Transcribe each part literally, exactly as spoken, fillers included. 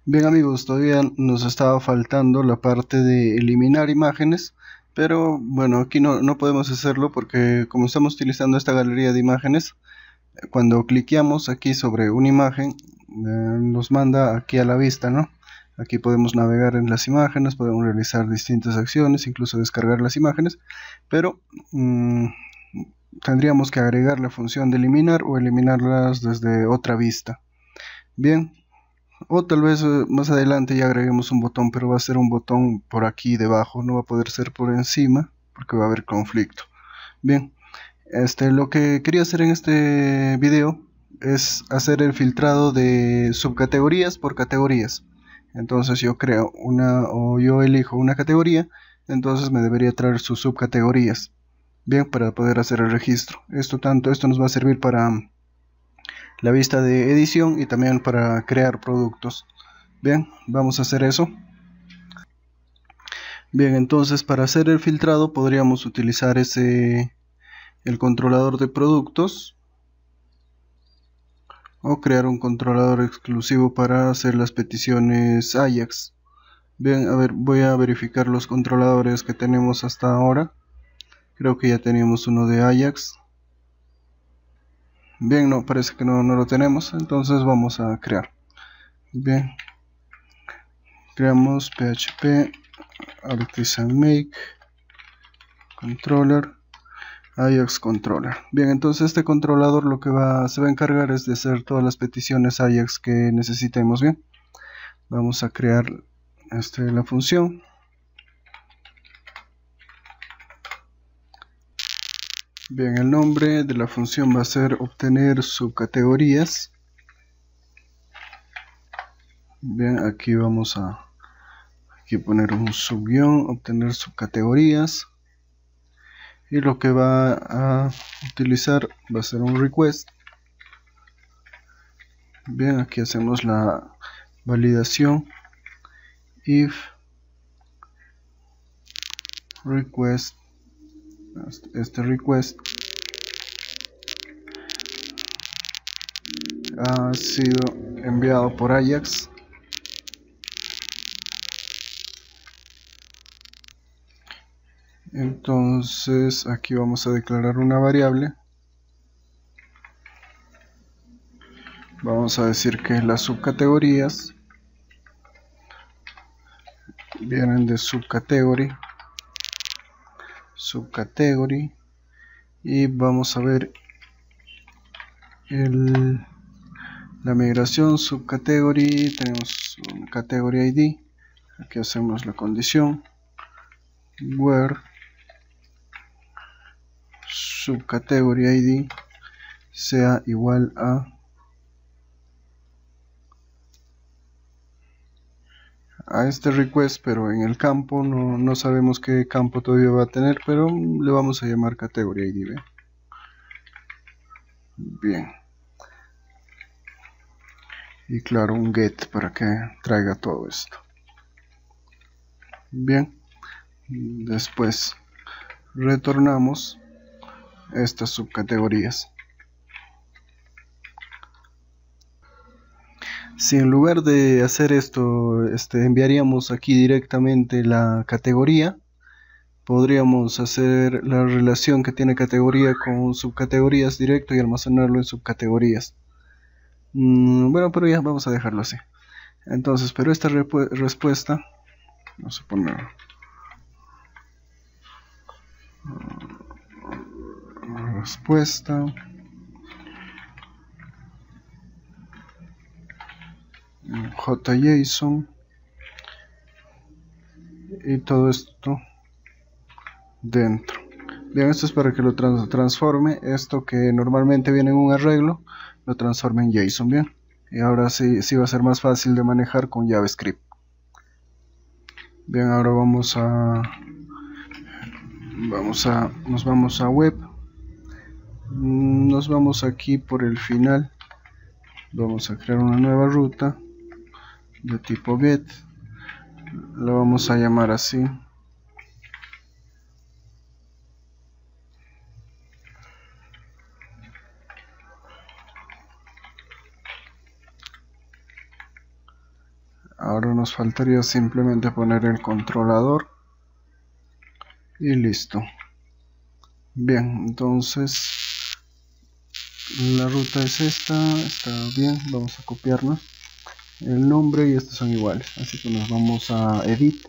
Bien amigos, todavía nos estaba faltando la parte de eliminar imágenes, pero bueno, aquí no, no podemos hacerlo porque como estamos utilizando esta galería de imágenes, eh, cuando cliqueamos aquí sobre una imagen, eh, nos manda aquí a la vista, ¿no? Aquí podemos navegar en las imágenes, podemos realizar distintas acciones, incluso descargar las imágenes, pero mmm, tendríamos que agregar la función de eliminar o eliminarlas desde otra vista. Bien. O tal vez eh, más adelante ya agreguemos un botón, pero va a ser un botón por aquí debajo, no va a poder ser por encima porque va a haber conflicto. Bien, este, lo que quería hacer en este video es hacer el filtrado de subcategorías por categorías. Entonces yo creo una o yo elijo una categoría, entonces me debería traer sus subcategorías. Bien, para poder hacer el registro. Esto tanto, esto nos va a servir para la vista de edición y también para crear productos. Bien, vamos a hacer eso. Bien, entonces para hacer el filtrado podríamos utilizar ese el controlador de productos o crear un controlador exclusivo para hacer las peticiones Ajax. Bien, a ver, voy a verificar los controladores que tenemos hasta ahora. Creo que ya teníamos uno de Ajax. Bien, no, parece que no, no lo tenemos, entonces vamos a crear. Bien, creamos php artisan make controller Ajax controller. Bien, entonces este controlador lo que va, se va a encargar es de hacer todas las peticiones Ajax que necesitemos. Bien, vamos a crear este, la función. Bien, el nombre de la función va a ser obtener subcategorías. Bien, aquí vamos a aquí poner un subguión, obtener subcategorías. Y lo que va a utilizar va a ser un request. Bien, aquí hacemos la validación if request, este request ha sido enviado por Ajax. Entonces aquí vamos a declarar una variable. Vamos a decir que las subcategorías vienen de subcategory subcategory y vamos a ver el, la migración subcategory. Tenemos un category I D. Aquí hacemos la condición where subcategory I D sea igual a a este request, pero en el campo no, no sabemos qué campo todavía va a tener, pero le vamos a llamar category I D. ¿ve? Bien, y claro, un get para que traiga todo esto. Bien, después retornamos estas subcategorías. Si en lugar de hacer esto este, enviaríamos aquí directamente la categoría, podríamos hacer la relación que tiene categoría con subcategorías directo y almacenarlo en subcategorías. Mm, bueno, pero ya vamos a dejarlo así. Entonces, pero esta respuesta, vamos a poner respuesta JSON y todo esto dentro. Bien, esto es para que lo trans transforme esto que normalmente viene en un arreglo, lo transforme en JSON. Bien, y ahora sí, sí va a ser más fácil de manejar con JavaScript. Bien, ahora vamos a vamos a nos vamos a web, nos vamos aquí por el final, vamos a crear una nueva ruta de tipo get, la vamos a llamar así. Ahora nos faltaría simplemente poner el controlador y listo. Bien, entonces la ruta es esta, está bien, vamos a copiarnos el nombre y estos son iguales, así que nos vamos a Edit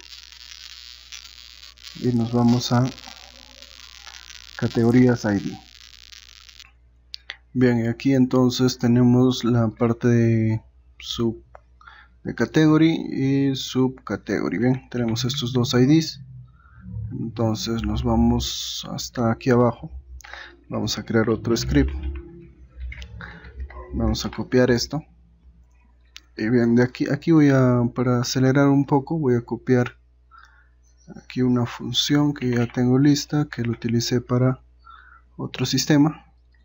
y nos vamos a Categorías I D. Bien, y aquí entonces tenemos la parte de sub de category y subcategory. Bien, tenemos estos dos I Ds. Entonces nos vamos hasta aquí abajo, vamos a crear otro script, vamos a copiar esto y bien, de aquí aquí voy a, para acelerar un poco, voy a copiar aquí una función que ya tengo lista, que lo utilicé para otro sistema.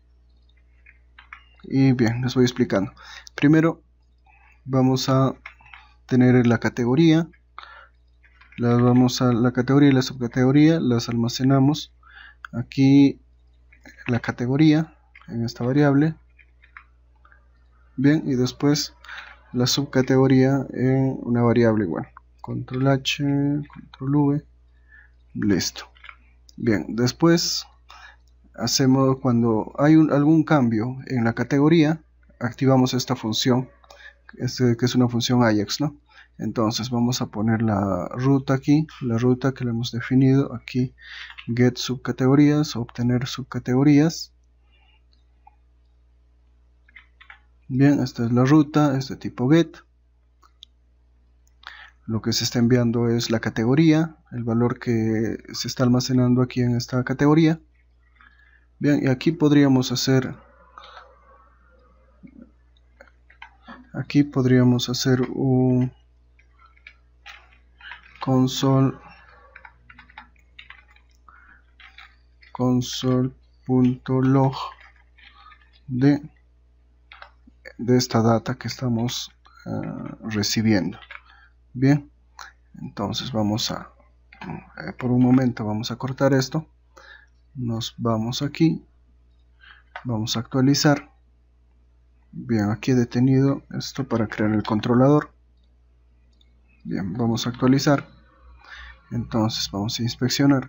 Y bien, les voy explicando. Primero vamos a tener la categoría, las vamos a la categoría y la subcategoría, las almacenamos aquí la categoría en esta variable. Bien, y después la subcategoría en una variable igual. Control H, Control V, listo. Bien, después hacemos, cuando hay un, algún cambio en la categoría, activamos esta función, este, que es una función Ajax, ¿no? Entonces vamos a poner la ruta aquí, la ruta que le hemos definido aquí, get subcategorías, obtener subcategorías. Bien, esta es la ruta, es de tipo get. Lo que se está enviando es la categoría, el valor que se está almacenando aquí en esta categoría. Bien, y aquí podríamos hacer, aquí podríamos hacer un console console.log de, de esta data que estamos uh, recibiendo. Bien, entonces vamos a, eh, por un momento vamos a cortar esto, nos vamos aquí, vamos a actualizar. Bien, aquí he detenido esto para crear el controlador. Bien, vamos a actualizar. Entonces vamos a inspeccionar.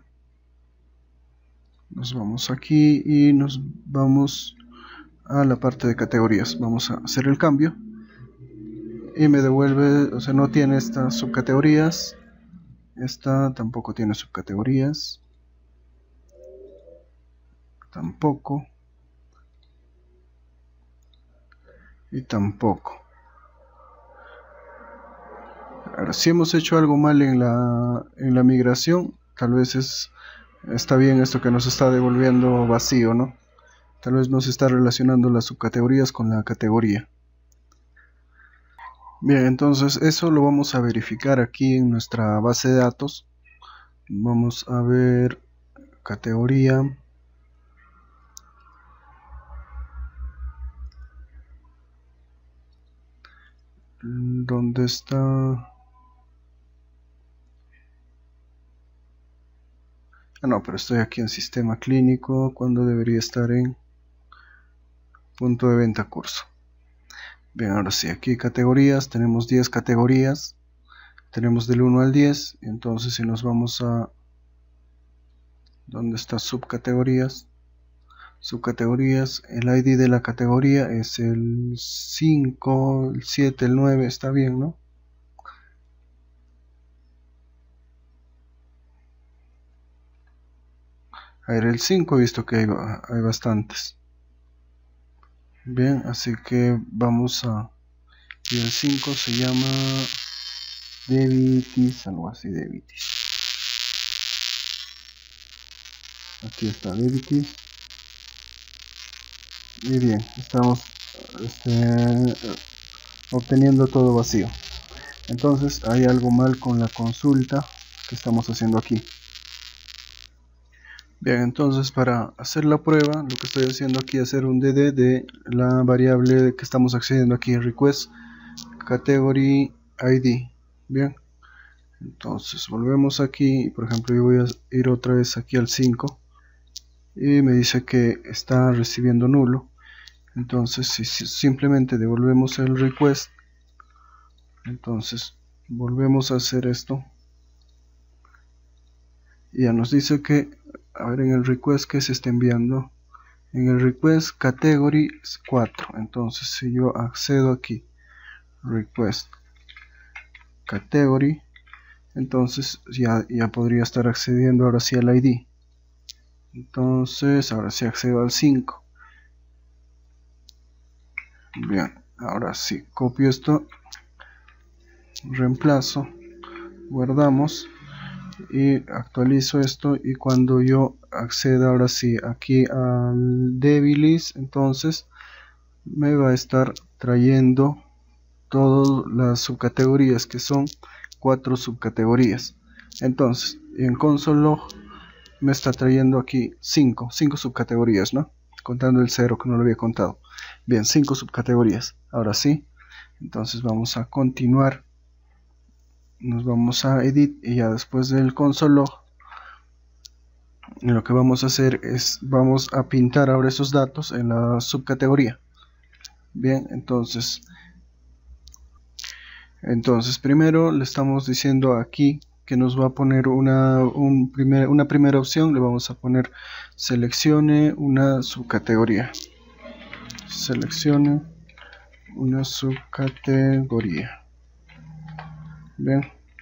Nos vamos aquí y nos vamos a la parte de categorías. Vamos a hacer el cambio. Y me devuelve, o sea, no tiene estas subcategorías. Esta tampoco tiene subcategorías. Tampoco. Y tampoco. Ahora, si hemos hecho algo mal en la, en la migración, tal vez es, está bien esto que nos está devolviendo vacío, ¿no? Tal vez nos está relacionando las subcategorías con la categoría. Bien, entonces eso lo vamos a verificar aquí en nuestra base de datos. Vamos a ver categoría. ¿Dónde está? Ah, no, pero estoy aquí en sistema clínico, cuando debería estar en punto de venta curso. Bien, ahora sí, aquí categorías, tenemos diez categorías, tenemos del uno al diez, entonces si nos vamos a ¿dónde está subcategorías? Subcategorías, el I D de la categoría es el cinco, el siete, el nueve, está bien, ¿no? A ver, el cinco he visto que hay, hay bastantes. Bien, así que vamos a... y el cinco se llama Devitis, algo así, Devitis. Aquí está Devitis. Y bien, estamos este, obteniendo todo vacío. Entonces hay algo mal con la consulta que estamos haciendo aquí. Bien, entonces para hacer la prueba, lo que estoy haciendo aquí es hacer un D D de la variable que estamos accediendo aquí, request category I D. Bien, entonces volvemos aquí, por ejemplo yo voy a ir otra vez aquí al cinco y me dice que está recibiendo nulo. Entonces si simplemente devolvemos el request, entonces volvemos a hacer esto. Y ya nos dice que, a ver en el request que se está enviando, en el request category cuatro. Entonces si yo accedo aquí, request category, entonces ya, ya podría estar accediendo ahora sí al I D. Entonces ahora sí accedo al cinco. Bien, ahora sí copio esto, reemplazo, guardamos y actualizo esto, y cuando yo acceda ahora sí aquí al Debilis, entonces me va a estar trayendo todas las subcategorías, que son cuatro subcategorías. Entonces en console log me está trayendo aquí cinco subcategorías, ¿no? Contando el cero que no lo había contado. Bien, cinco subcategorías. Ahora sí, entonces vamos a continuar. Nos vamos a edit y ya después del console log, lo que vamos a hacer es vamos a pintar ahora esos datos en la subcategoría. Bien, entonces entonces primero le estamos diciendo aquí que nos va a poner una, un primer, una primera opción. Le vamos a poner seleccione una subcategoría, seleccione una subcategoría. Bien,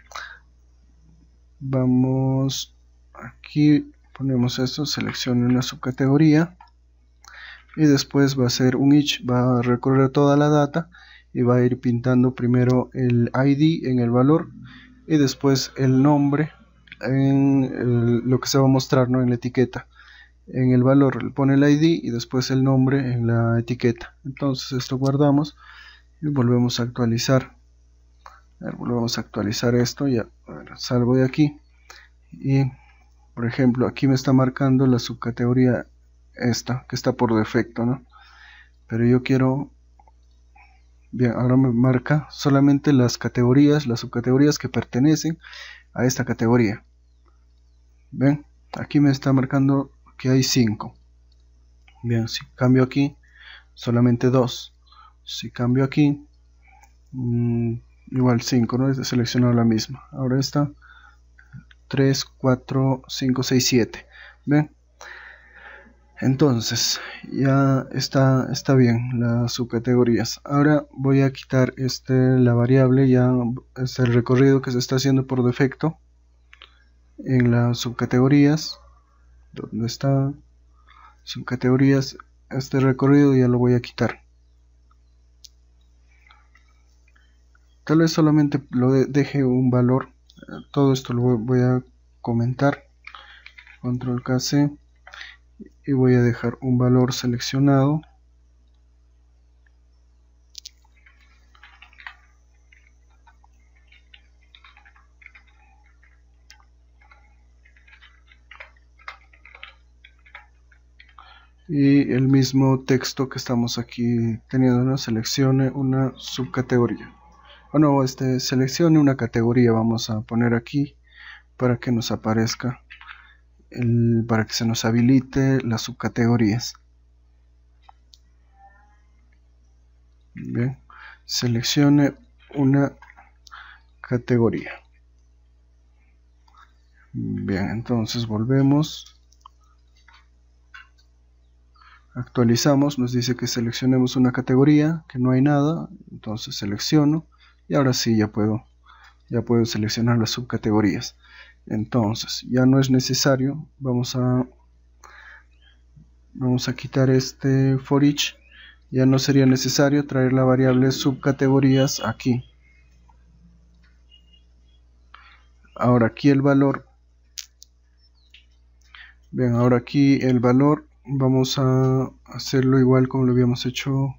vamos aquí, ponemos esto, seleccione una subcategoría, y después va a hacer un each, va a recorrer toda la data y va a ir pintando primero el I D en el valor y después el nombre en el, lo que se va a mostrar, ¿no?, en la etiqueta. En el valor le pone el I D y después el nombre en la etiqueta. Entonces esto guardamos y volvemos a actualizar. A ver, volvemos a actualizar esto. Ya, a ver, salgo de aquí y por ejemplo aquí me está marcando la subcategoría esta que está por defecto, ¿no? Pero yo quiero, bien, ahora me marca solamente las categorías, las subcategorías que pertenecen a esta categoría. Ven, aquí me está marcando que hay cinco. Bien, si cambio aquí, solamente dos. Si cambio aquí, mmm, igual cinco, ¿no? He seleccionado la misma. Ahora está tres, cuatro, cinco, seis, siete. Ven, entonces ya está, está bien las subcategorías. Ahora voy a quitar este, la variable, ya es el recorrido que se está haciendo por defecto en las subcategorías. Donde está subcategorías, este recorrido ya lo voy a quitar. Tal vez solamente lo de, deje un valor. Todo esto lo voy a comentar. Control K C y voy a dejar un valor seleccionado. Y el mismo texto que estamos aquí teniendo, una seleccione una subcategoría. O no, este seleccione una categoría, vamos a poner aquí para que nos aparezca, el, para que se nos habilite las subcategorías. Bien, seleccione una categoría. Bien, entonces volvemos. Actualizamos, nos dice que seleccionemos una categoría, que no hay nada, entonces selecciono y ahora sí ya puedo, ya puedo seleccionar las subcategorías. Entonces ya no es necesario, vamos a, vamos a quitar este for each, ya no sería necesario traer la variable subcategorías aquí. Ahora aquí el valor, bien, ahora aquí el valor vamos a hacerlo igual como lo habíamos hecho.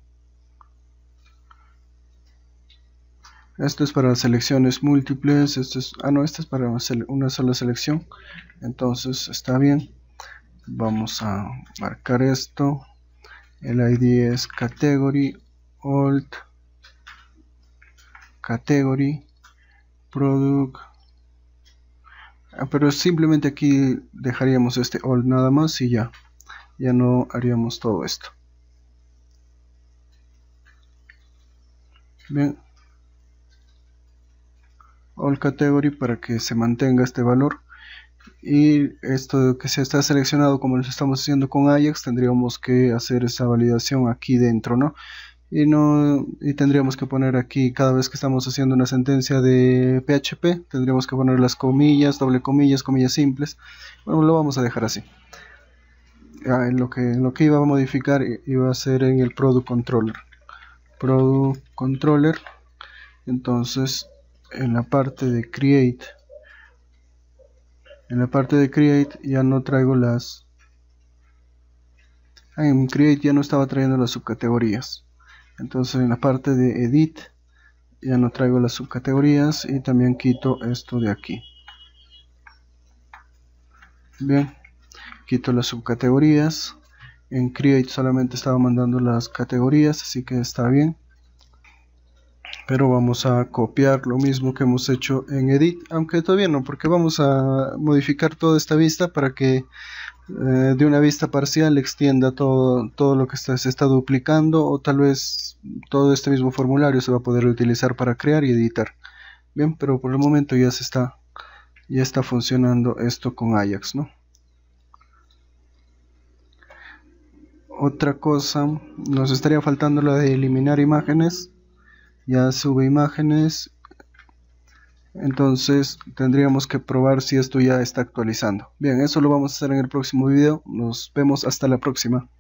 Esto es para selecciones múltiples, esto es, ah no, esto es para una sola selección, entonces está bien. Vamos a marcar esto, el I D es category, alt, category, product, ah, pero simplemente aquí dejaríamos este alt nada más y ya, ya no haríamos todo esto. Bien. all category para que se mantenga este valor. Y esto que se está seleccionado como lo estamos haciendo con Ajax, tendríamos que hacer esa validación aquí dentro, ¿no? Y, no, y tendríamos que poner aquí, cada vez que estamos haciendo una sentencia de P H P, tendríamos que poner las comillas, doble comillas, comillas simples. Bueno, lo vamos a dejar así. Ah, en lo que, en lo que iba a modificar iba a ser en el product controller. Product controller. Entonces, en la parte de create, en la parte de create ya no traigo las... Ah, en create ya no estaba trayendo las subcategorías. Entonces en la parte de edit ya no traigo las subcategorías y también quito esto de aquí. Bien, quito las subcategorías. En create solamente estaba mandando las categorías, así que está bien. Pero vamos a copiar lo mismo que hemos hecho en edit, aunque todavía no, porque vamos a modificar toda esta vista para que eh, de una vista parcial extienda todo, todo lo que está, se está duplicando, o tal vez todo este mismo formulario se va a poder utilizar para crear y editar. Bien, pero por el momento ya se está, ya está funcionando esto con Ajax, ¿no? Otra cosa, nos estaría faltando la de eliminar imágenes. Ya sube imágenes, entonces tendríamos que probar si esto ya está actualizando. Bien, eso lo vamos a hacer en el próximo video. Nos vemos hasta la próxima.